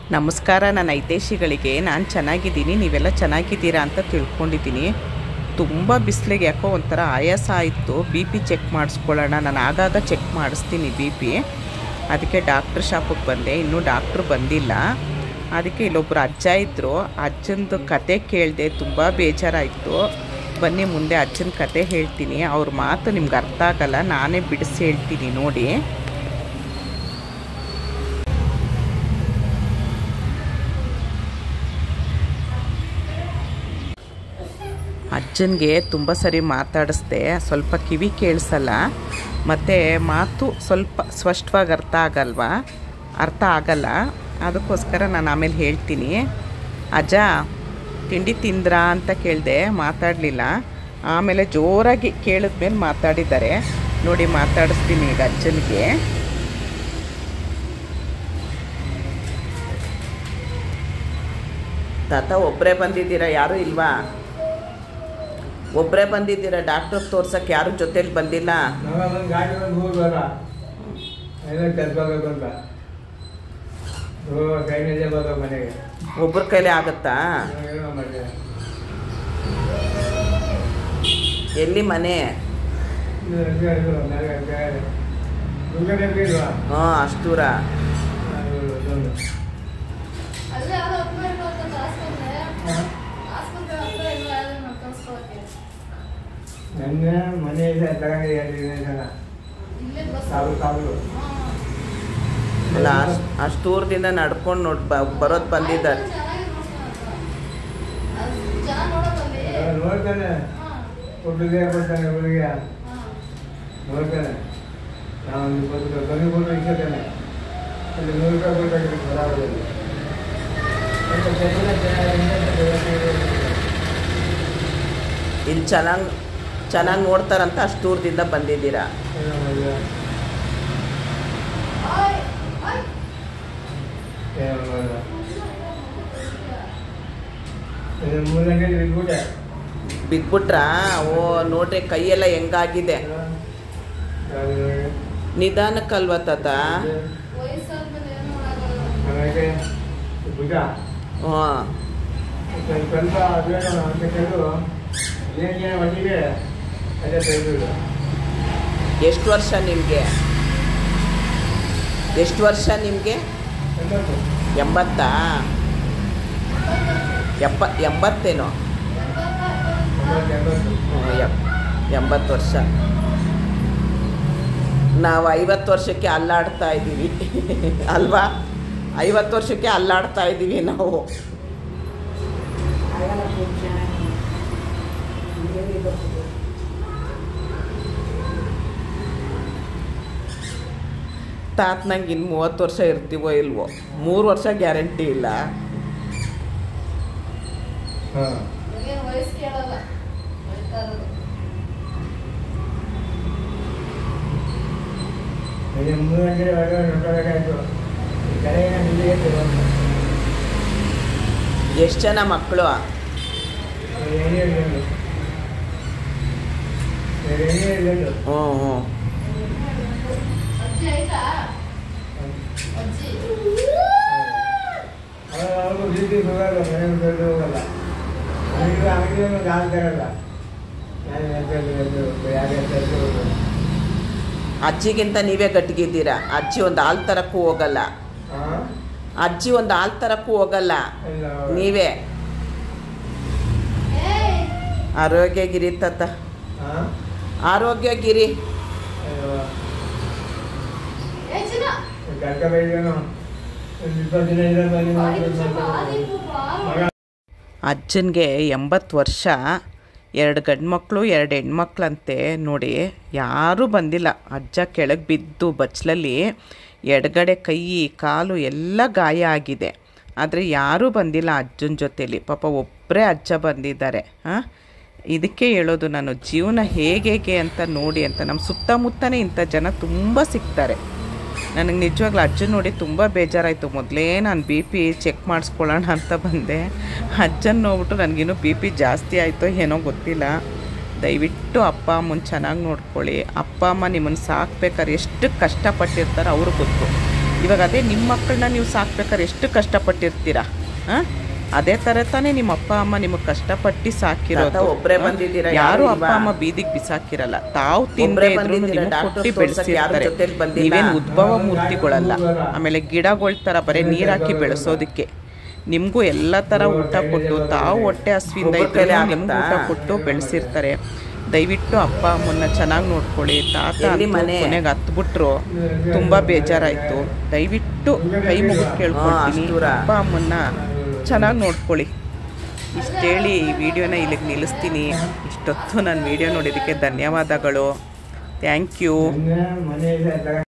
ನಮಸ್ಕಾರ ನನ್ನ ಹಿತೈಷಿಗಳಿಗೆ. ನಾನು ಚೆನ್ನಾಗಿದ್ದೀನಿ, ನೀವೆಲ್ಲ ಚೆನ್ನಾಗಿದ್ದೀರಾ ಅಂತ ತಿಳ್ಕೊಂಡಿದ್ದೀನಿ. ತುಂಬ ಬಿಸಿಲಿಗೆ ಯಾಕೋ ಒಂಥರ ಆಯಾಸ ಆಯಿತು. ಬಿ ಪಿ ಚೆಕ್ ಮಾಡಿಸ್ಕೊಳ್ಳೋಣ, ನಾನು ಆಗಾಗ ಚೆಕ್ ಮಾಡಿಸ್ತೀನಿ ಬಿ ಪಿ. ಅದಕ್ಕೆ ಡಾಕ್ಟ್ರ್ ಶಾಪಿಗೆ ಬಂದೆ, ಇನ್ನೂ ಡಾಕ್ಟ್ರು ಬಂದಿಲ್ಲ. ಅದಕ್ಕೆ ಇಲ್ಲೊಬ್ಬರು ಅಜ್ಜ ಇದ್ದರು, ಅಜ್ಜಂದು ಕತೆ ಕೇಳಿದೆ, ತುಂಬ ಬೇಜಾರಾಯಿತು. ಬನ್ನಿ ಮುಂದೆ ಅಜ್ಜನ ಕತೆ ಹೇಳ್ತೀನಿ. ಅವ್ರ ಮಾತು ನಿಮ್ಗೆ ಅರ್ಥ ಆಗಲ್ಲ, ನಾನೇ ಬಿಡಿಸಿ ಹೇಳ್ತೀನಿ ನೋಡಿ. ಅಜ್ಜನಿಗೆ ತುಂಬ ಸರಿ ಮಾತಾಡಿಸ್ದೆ, ಸ್ವಲ್ಪ ಕಿವಿ ಕೇಳಿಸಲ್ಲ, ಮತ್ತು ಮಾತು ಸ್ವಲ್ಪ ಸ್ಪಷ್ಟವಾಗಿ ಅರ್ಥ ಆಗಲ್ಲ. ಅದಕ್ಕೋಸ್ಕರ ನಾನು ಆಮೇಲೆ ಹೇಳ್ತೀನಿ. ಅಜ್ಜ ತಿಂಡಿ ತಿಂದ್ರಾ ಅಂತ ಕೇಳಿದೆ, ಮಾತಾಡಲಿಲ್ಲ. ಆಮೇಲೆ ಜೋರಾಗಿ ಕೇಳಿದ್ಮೇಲೆ ಮಾತಾಡಿದ್ದಾರೆ ನೋಡಿ. ಮಾತಾಡಿಸ್ತೀನಿ ಈಗ ಅಜ್ಜನಿಗೆ. ತಾತ ಒಬ್ಬರೇ ಬಂದಿದ್ದೀರಾ, ಯಾರೂ ಇಲ್ವಾ? ಒಬ್ಬರೇ ಬಂದಿದ್ದೀರಾ ಡಾಕ್ಟ್ರಿಗೆ ತೋರ್ಸಕ್ಕೆ, ಯಾರು ಜೊತೆಲಿ ಬಂದಿಲ್ಲ? ಒಬ್ಬರ ಕೈಲಿ ಆಗುತ್ತಾ? ಎಲ್ಲಿ ಮನೆ? ಹಾಂ, ಅಷ್ಟು ದೂರ. ನನ್ನ ಮನೆಯಲ್ಲಿ ಅಲ್ಲ, ಅಷ್ಟು ದೂರದಿಂದ ನಡ್ಕೊಂಡು ಬರೋದು ಬಂದಿದ್ದಾರೆ. ನೋಡ್ತಾನೆ, ಹುಡುಗ ಬರ್ತಾನೆ, ಹುಡುಗ ನೋಡ್ತಾನೆ. ನಾವೊಂದು ಬನ್ನಿ ಕೊಟ್ಟು ಇಷ್ಟತಾನೆ ಅಲ್ಲಿ 100 ರೂಪಾಯಿ ಕೊಟ್ಟು ಬರಾಬರಿ. ಇಲ್ಲಿ ಚೆನ್ನಾಗಿ ನೋಡ್ತಾರಂತ ಅಷ್ಟು ದೂರದಿಂದ ಬಂದಿದ್ದೀರಾ? ಬಿಗ್ಬಿಟ್ರಾ? ಓ ನೋಡ್ರಿ, ಕೈಯೆಲ್ಲ ಹೆಂಗಾಗಿದೆ. ನಿಧಾನಕ್ಕಲ್ವ ತಾತ? ಹಾಂ, ಎಷ್ಟು ವರ್ಷ ನಿಮಗೆ? 80? 80 80 ವರ್ಷ. ನಾವು 50 ವರ್ಷಕ್ಕೆ ಅಲ್ಲಾಡ್ತಾ ಇದ್ದೀವಿ ಅಲ್ವಾ? 50 ವರ್ಷಕ್ಕೆ ಅಲ್ಲಾಡ್ತಾ ಇದ್ದೀವಿ ನಾವು. ತಾತ ನಂಗೆ ಇನ್ನು 30 ವರ್ಷ ಇರ್ತೀವೋ ಇಲ್ವೋ? 3 ವರ್ಷ ಗ್ಯಾರಂಟಿ ಇಲ್ಲ. ಎಷ್ಟು ಜನ ಮಕ್ಕಳು? ಹ್ಞೂ ಅಜ್ಜಿಗಿಂತ ನೀವೇ ಗಟ್ಟಿಗಿದ್ದೀರಾ. ಅಜ್ಜಿ ಒಂದು ಹಾಲು ತರಕ್ಕೂ ಹೋಗಲ್ಲ. ನೀವೇ ಆರೋಗ್ಯಗಿರಿ ತಾತ, ಆರೋಗ್ಯಗಿರಿ. ಅಜ್ಜನಿಗೆ 80 ವರ್ಷ, 2 ಗಂಡು ಮಕ್ಕಳು 2 ಹೆಣ್ಮಕ್ಳಂತೆ ನೋಡಿ. ಯಾರೂ ಬಂದಿಲ್ಲ. ಅಜ್ಜ ಕೆಳಗೆ ಬಿದ್ದು ಬಚ್ಚಲಲ್ಲಿ ಎಡಗಡೆ ಕೈ ಕಾಲು ಎಲ್ಲ ಗಾಯ ಆಗಿದೆ. ಆದರೆ ಯಾರೂ ಬಂದಿಲ್ಲ ಅಜ್ಜನ ಜೊತೇಲಿ. ಪಾಪ ಒಬ್ಬರೇ ಅಜ್ಜ ಬಂದಿದ್ದಾರೆ. ಇದಕ್ಕೆ ಹೇಳೋದು ನಾನು, ಜೀವನ ಹೇಗೆ ಅಂತ ನೋಡಿ ಅಂತ. ನಮ್ಮ ಸುತ್ತಮುತ್ತನೇ ಇಂಥ ಜನ ತುಂಬ ಸಿಗ್ತಾರೆ. ನನಗೆ ನಿಜವಾಗ್ಲೂ ಅಜ್ಜನ ನೋಡಿ ತುಂಬ ಬೇಜಾರಾಯಿತು. ಮೊದಲೇ ನಾನು ಬಿ ಪಿ ಚೆಕ್ ಮಾಡಿಸ್ಕೊಳ್ಳೋಣ ಅಂತ ಬಂದೆ. ಅಜ್ಜನ ನೋಡ್ಬಿಟ್ಟು ನನಗಿನ್ನೂ ಬಿ ಪಿ ಜಾಸ್ತಿ ಆಯಿತೋ ಏನೋ ಗೊತ್ತಿಲ್ಲ. ದಯವಿಟ್ಟು ಅಪ್ಪ ಅಮ್ಮನ ಚೆನ್ನಾಗಿ ನೋಡ್ಕೊಳ್ಳಿ. ಅಪ್ಪ ಅಮ್ಮ ನಿಮ್ಮನ್ನು ಸಾಕ್ಬೇಕಾದ್ರೆ ಎಷ್ಟು ಕಷ್ಟಪಟ್ಟಿರ್ತಾರೋ ಅವ್ರಿಗೆ ಗೊತ್ತು. ಇವಾಗ ಅದೇ ನಿಮ್ಮ ಮಕ್ಕಳನ್ನ ನೀವು ಸಾಕ್ಬೇಕಾದ್ರೆ ಎಷ್ಟು ಕಷ್ಟಪಟ್ಟಿರ್ತೀರಾ. ಅದೇ ಥರ ತಾನೇ ನಿಮ್ಮ ಅಪ್ಪ ಅಮ್ಮ ನಿಮಗೆ ಕಷ್ಟಪಟ್ಟು ಸಾಕಿರೋದು. ಒಬ್ಬರೇ ಬಂದಿದ್ದೀರಾ, ಯಾರು ಅಪ್ಪ ಅಮ್ಮ ಬೀದಿಗೆ ಬಿಸಾಕಿರಲ್ಲ. ತಾವು ತಿಂದೇ ಇದ್ರು ನಿಮಗೆ ಕೊಟ್ಟು ಬೆಳೆಸಿರ್ತಾರೆ. ನೀವೇನು ಉದ್ಭವ ಮೂರ್ತಿಗಳಲ್ಲ. ಆಮೇಲೆ ಗಿಡಗಳ ಥರ ಬರೀ ನೀರಾಕಿ ಬೆಳೆಸೋದಕ್ಕೆ ನಿಮಗೂ ಎಲ್ಲ ಥರ ಊಟ ಕೊಟ್ಟು ತಾವು ಹೊಟ್ಟೆ ಹಸುವಿಂದ ಇದ್ದರೆ ನಿಮ್ಗೆ ಊಟ ಕೊಟ್ಟು ಬೆಳೆಸಿರ್ತಾರೆ. ದಯವಿಟ್ಟು ಅಪ್ಪ ಅಮ್ಮನ್ನ ಚೆನ್ನಾಗಿ ನೋಡ್ಕೊಳ್ಳಿ. ತಾತ ಕೊನೆಗೆ ಹತ್ಬಿಟ್ರು ತುಂಬ ಬೇಜಾರಾಯಿತು. ದಯವಿಟ್ಟು ಕೈ ಮುಗಿದು ಕೇಳ್ಕೊಳ್ತೀನಿ, ಅಪ್ಪ ಅಮ್ಮನ್ನ ಚೆನ್ನಾಗಿ ನೋಡ್ಕೊಳ್ಳಿ. ಇಷ್ಟು ಹೇಳಿ ಈ ವಿಡಿಯೋನ ಇಲ್ಲಿಗೆ ನಿಲ್ಲಿಸ್ತೀನಿ. ಇಷ್ಟೊತ್ತು ನಾನು ವಿಡಿಯೋ ನೋಡಿದ್ದಕ್ಕೆ ಧನ್ಯವಾದಗಳು. Thank you.